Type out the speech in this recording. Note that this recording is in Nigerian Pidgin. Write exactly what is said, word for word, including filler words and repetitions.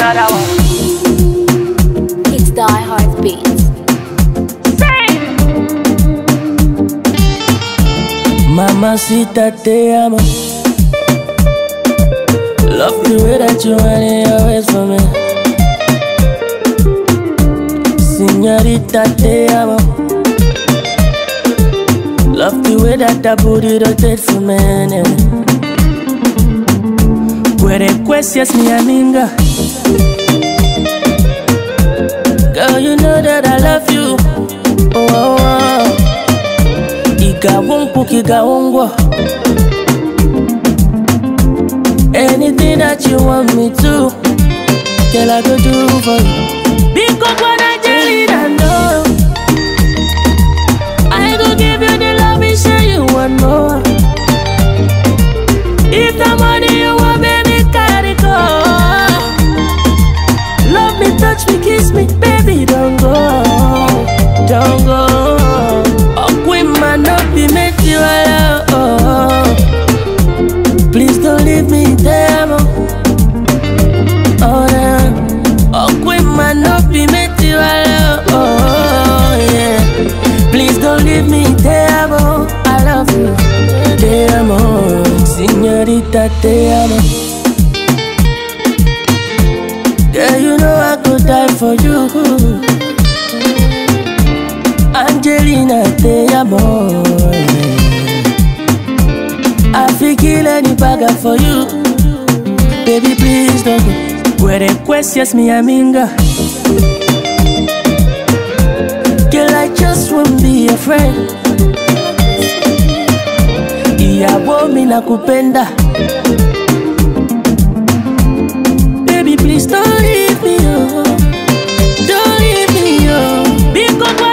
another one. It's Die Hard Beats. Mamacita, te amo. Love the way that you want it always for me. Señorita, te amo. Love the way that that booty rotate for me. Puede cuestias mi amiga. Girl, you know that I love you. Oh, oh, oh. Iga wonku, iga wongwa. Anything that you want me to, girl, I go do for you. Because when I tell you that no, I go give you the love and say you want more. If the money you want, baby, carry go. Love me, touch me, kiss me, baby, don't go, don't go. Oh, queen man, not be make you alone. Please don't leave me there, oh yeah. Oh, queen man, not be make you alone. Oh yeah. Please don't leave me there, I love you, te amo, señorita, te amo. Girl, you know I could die for you. Angelina, te amo. I feel kill any bagger for you. Baby, please don't go. Puede cuestias mi amiga. Girl, I just won't be a friend. Iyawo mi nakupenda. Baby, please don't leave me, oh. Don't leave me, oh. Because